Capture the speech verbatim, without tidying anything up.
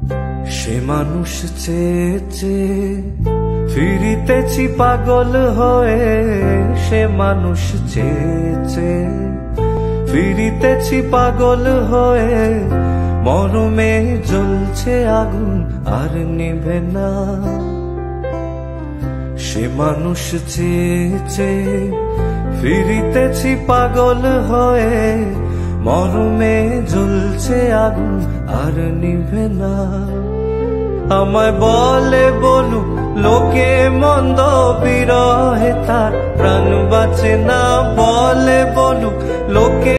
সে মানুষ চেয়ে চেয়ে ফিরিতেছি পাগল হয়ে, সে মানুষ চেয়ে চেয়ে ফিরিতেছি পাগল হয়ে। মরমে জ্বলছে আগুন আর নিভে না, সে মানুষ চেয়ে চেয়ে ফিরিতেছি পাগল হয়ে। মরমে জ্বলছে আগুন আর নিভে না। আমায় বলে বলুক লোকে মন্দ, বিরহে তার প্রাণ বাঁচে না। বলে বলুক লোকে